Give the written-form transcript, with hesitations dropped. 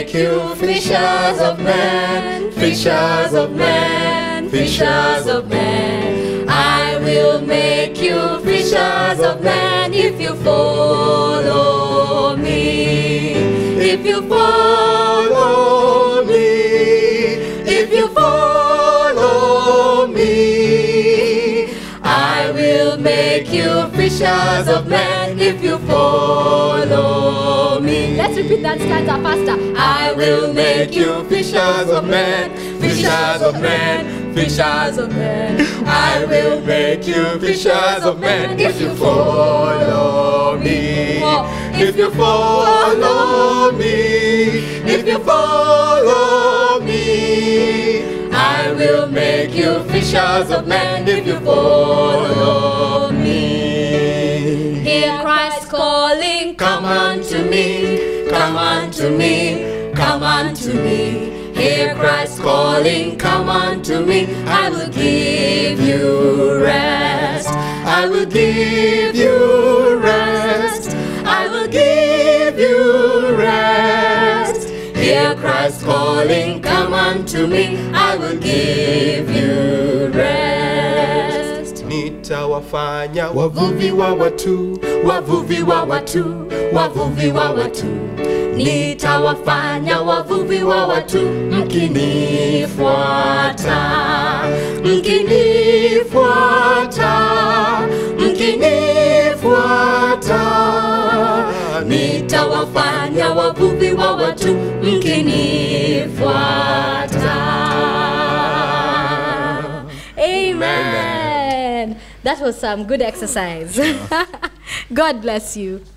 make you fishers of men, fishers of men, fishers of men. I will make you fishers of men if you follow me. If you follow me, if you follow me, I will make you fishers of men if you follow me. Let's repeat that stanza faster. I will make you fishers of men, fishers of men, fishers of men. I will make you fishers of men if you follow me. If you follow me, if you follow me, I will make you fishers of men if you follow me. Hear Christ calling, come unto me, come unto me, come unto me. Hear Christ calling, come unto me. I will give you rest. I will give you rest. I will give you rest. Hear Christ calling, come unto me. I will give you rest. Nitawafanya wavuvi wa watu, wavuvi wa watu, wavuvi wa watu. Nitawafanya wavuvi wa watu, mkinifuata, mkinifuata, mkinifuata. Nitawafanya wavuvi wa watu, mkinifuata. Amen. That was some good exercise. God bless you.